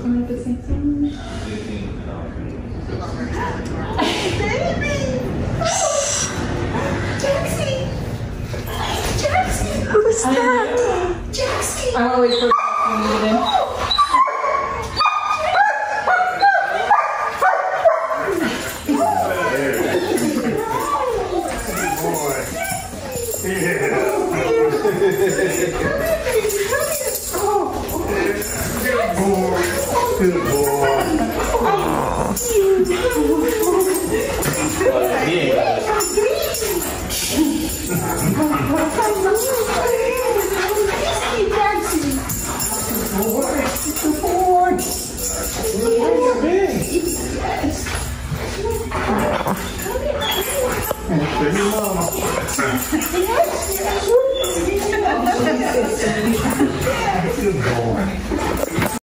coming at the same time. Baby! Jaxie! Jaxie! Who's that? Jaxie! I'm always for Good boy.